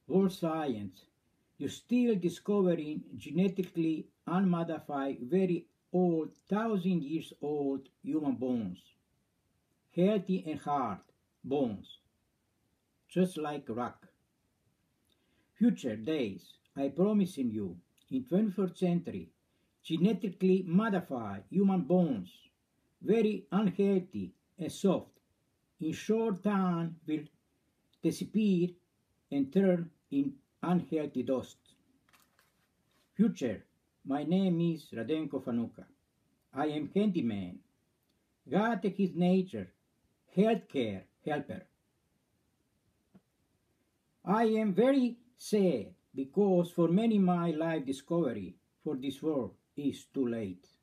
all science, you still discovering genetically unmodified, very old, 1,000 years old human bones, healthy and hard bones, just like rock. Future days, I promising you, in 21st century, genetically modified human bones, very unhealthy and soft, in short time will disappear and turn in unhealthy dust. Future, my name is Radenko Fanuka. I am handyman. God and his nature, healthcare helper. I am very sad because for many my life discovery for this world is too late.